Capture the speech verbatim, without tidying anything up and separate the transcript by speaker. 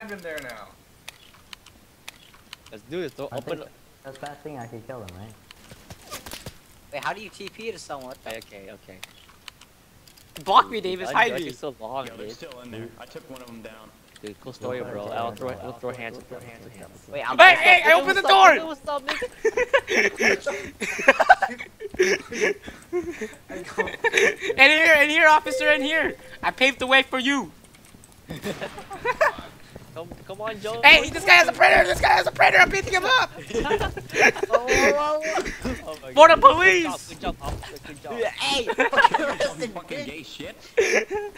Speaker 1: in there now.
Speaker 2: Let's do this. Don't
Speaker 3: I
Speaker 2: open.
Speaker 3: think that's that thing I could kill him, right?
Speaker 4: Wait, how do you T P to someone?
Speaker 2: Okay, okay, okay.
Speaker 5: Block me, Davis.
Speaker 2: Why
Speaker 5: Hide
Speaker 2: you
Speaker 5: me.
Speaker 2: so long,
Speaker 6: Yo, they're
Speaker 2: dude?
Speaker 6: still in there. I took one of them down.
Speaker 2: Dude, cool story, bro. I'll throw, we'll throw hands. We'll throw hands. We'll throw hands.
Speaker 4: Wait, I'm.
Speaker 5: Hey, hey! I opened the door.
Speaker 2: What's up, nigga?
Speaker 5: In here, in here, officer, in here. I paved the way for you.
Speaker 2: Come, come on, Joe.
Speaker 5: Hey, this guy has a printer. This guy has a printer. I'm beating him up.
Speaker 2: Oh, oh, oh
Speaker 5: For the
Speaker 2: God.
Speaker 5: police.
Speaker 2: Good job, good job, officer. Good job.
Speaker 4: Hey,
Speaker 6: Fucking gay shit.